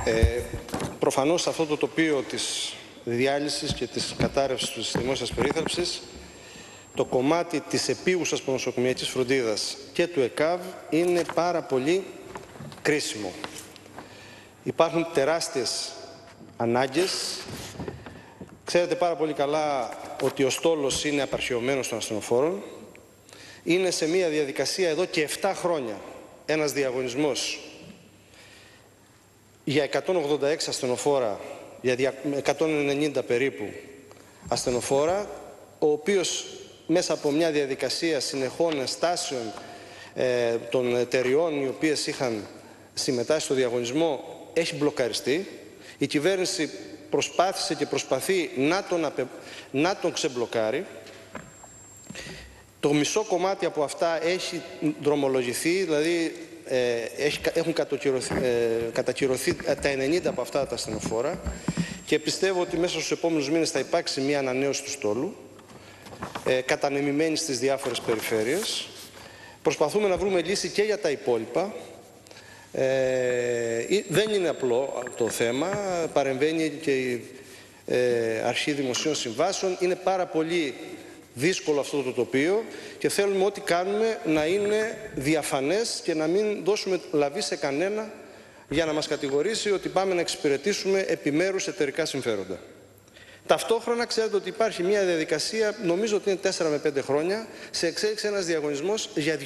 Προφανώς αυτό το τοπίο της διάλυσης και της κατάρρευσης της δημόσιας περίθαλψης, το κομμάτι της επίγουσας νοσοκομιακής φροντίδας και του ΕΚΑΒ είναι πάρα πολύ κρίσιμο. Υπάρχουν τεράστιες ανάγκες. Ξέρετε πάρα πολύ καλά ότι ο στόλος είναι απαρχαιωμένος των ασθενοφόρων. Είναι σε μια διαδικασία εδώ και 7 χρόνια ένας διαγωνισμός για 186 ασθενοφόρα, για 190 περίπου ασθενοφόρα, ο οποίος μέσα από μια διαδικασία συνεχών ενστάσεων των εταιριών οι οποίες είχαν συμμετάσχει στο διαγωνισμό έχει μπλοκαριστεί. Η κυβέρνηση προσπάθησε και προσπαθεί να τον ξεμπλοκάρει. Το μισό κομμάτι από αυτά έχει δρομολογηθεί, δηλαδή έχουν κατακυρωθεί τα 90 από αυτά τα ασθενοφόρα και πιστεύω ότι μέσα στους επόμενους μήνες θα υπάρξει μια ανανέωση του στόλου, κατανεμημένη στις διάφορες περιφέρειες. Προσπαθούμε να βρούμε λύση και για τα υπόλοιπα. Δεν είναι απλό το θέμα, παρεμβαίνει και η Αρχή Δημοσίων Συμβάσεων. Είναι πάρα πολύ δύσκολο αυτό το τοπίο και θέλουμε ό,τι κάνουμε να είναι διαφανές και να μην δώσουμε λαβή σε κανένα για να μας κατηγορήσει ότι πάμε να εξυπηρετήσουμε επιμέρους εταιρικά συμφέροντα. Ταυτόχρονα ξέρετε ότι υπάρχει μια διαδικασία, νομίζω ότι είναι 4 με 5 χρόνια, σε εξέλιξη ένας διαγωνισμός για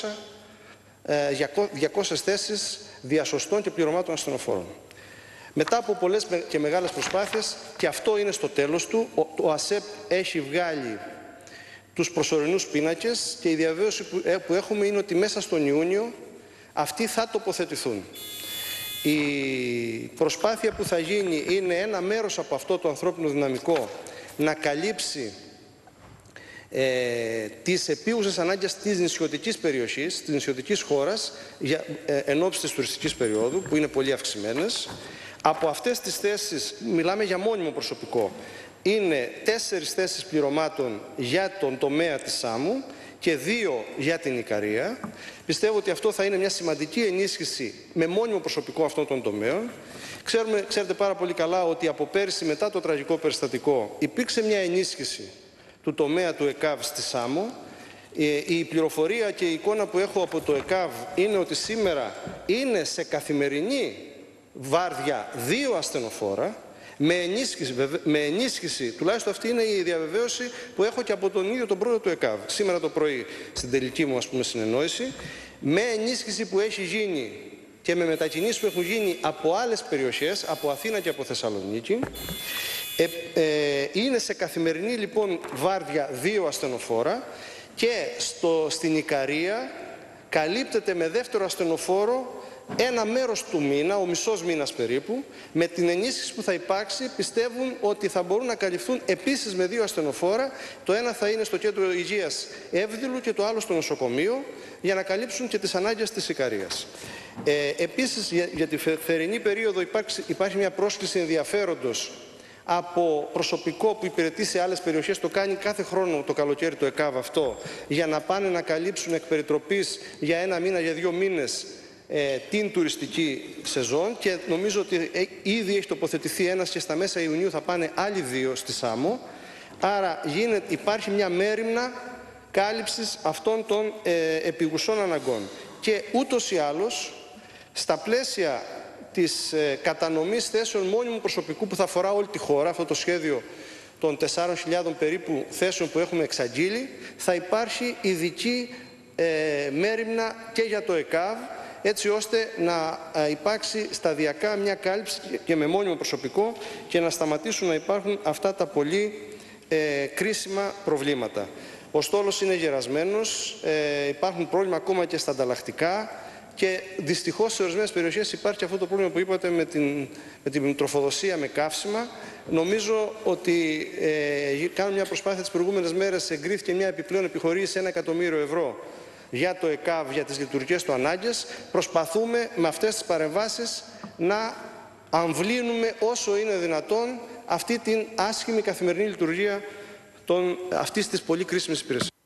200 θέσεις διασωστών και πληρωμάτων ασθενοφόρων. Μετά από πολλές και μεγάλες προσπάθειες, και αυτό είναι στο τέλος του, ο ΑΣΕΠ έχει βγάλει τους προσωρινούς πίνακες και η διαβεβαίωση που έχουμε είναι ότι μέσα στον Ιούνιο αυτοί θα τοποθετηθούν. Η προσπάθεια που θα γίνει είναι ένα μέρος από αυτό το ανθρώπινο δυναμικό να καλύψει τις επίγουσες ανάγκες της νησιωτικής περιοχής, της νησιωτικής χώρας εν ώψη της τουριστικής περίοδου, που είναι πολύ αυξημένες. Από αυτές τις θέσεις, μιλάμε για μόνιμο προσωπικό, είναι 4 θέσεις πληρωμάτων για τον τομέα της Σάμου και 2 για την Ικαρία. Πιστεύω ότι αυτό θα είναι μια σημαντική ενίσχυση με μόνιμο προσωπικό αυτών των τομέων. Ξέρετε πάρα πολύ καλά ότι από πέρυσι, μετά το τραγικό περιστατικό, υπήρξε μια ενίσχυση του τομέα του ΕΚΑΒ στη Σάμο. Η πληροφορία και η εικόνα που έχω από το ΕΚΑΒ είναι ότι σήμερα είναι σε καθημερινή βάρδια 2 ασθενοφόρα, με ενίσχυση, τουλάχιστον αυτή είναι η διαβεβαίωση που έχω και από τον ίδιο τον πρόεδρο του ΕΚΑΒ, σήμερα το πρωί στην τελική μου συνεννόηση, με ενίσχυση που έχει γίνει και με μετακινήσεις που έχουν γίνει από άλλες περιοχές, από Αθήνα και από Θεσσαλονίκη. Είναι σε καθημερινή λοιπόν βάρδια 2 ασθενοφόρα και στην Ικαρία καλύπτεται με δεύτερο ασθενοφόρο ένα μέρος του μήνα, ο μισός μήνας περίπου. Με την ενίσχυση που θα υπάρξει πιστεύουν ότι θα μπορούν να καλυφθούν επίσης με 2 ασθενοφόρα. Το ένα θα είναι στο Κέντρο Υγείας Εύδηλου και το άλλο στο νοσοκομείο, για να καλύψουν και τις ανάγκες της Ικαρίας. Επίσης για τη θερινή περίοδο υπάρχει μια πρόσκληση ενδιαφέροντος από προσωπικό που υπηρετεί σε άλλες περιοχές, το κάνει κάθε χρόνο το καλοκαίρι το ΕΚΑΒ αυτό, για να πάνε να καλύψουν εκ περιτροπής για 1 μήνα, για 2 μήνες την τουριστική σεζόν, και νομίζω ότι ήδη έχει τοποθετηθεί ένας και στα μέσα Ιουνίου θα πάνε άλλοι 2 στη Σάμο. Άρα υπάρχει μια μέριμνα κάλυψης αυτών των επιγουσών αναγκών. Και ούτως ή άλλως, στα πλαίσια της κατανομής θέσεων μόνιμου προσωπικού που θα αφορά όλη τη χώρα, αυτό το σχέδιο των 4.000 περίπου θέσεων που έχουμε εξαγγείλει, θα υπάρχει ειδική μέριμνα και για το ΕΚΑΒ, έτσι ώστε να υπάρξει σταδιακά μια κάλυψη και με μόνιμο προσωπικό και να σταματήσουν να υπάρχουν αυτά τα πολύ κρίσιμα προβλήματα. Ο στόλος είναι γερασμένος, υπάρχουν πρόβλημα ακόμα και στα ανταλλακτικά και δυστυχώς σε ορισμένες περιοχές υπάρχει αυτό το πρόβλημα που είπατε με την τροφοδοσία με καύσιμα. Νομίζω ότι κάνουμε μια προσπάθεια τις προηγούμενες μέρες, εγκρίθηκε μια επιπλέον επιχορήγηση 1 εκατομμύριο ευρώ για το ΕΚΑΒ, για τις λειτουργικές του ανάγκες. Προσπαθούμε με αυτές τις παρεμβάσεις να αμβλύνουμε όσο είναι δυνατόν αυτή την άσχημη καθημερινή λειτουργία αυτής της πολύ κρίσιμης υπηρεσίας.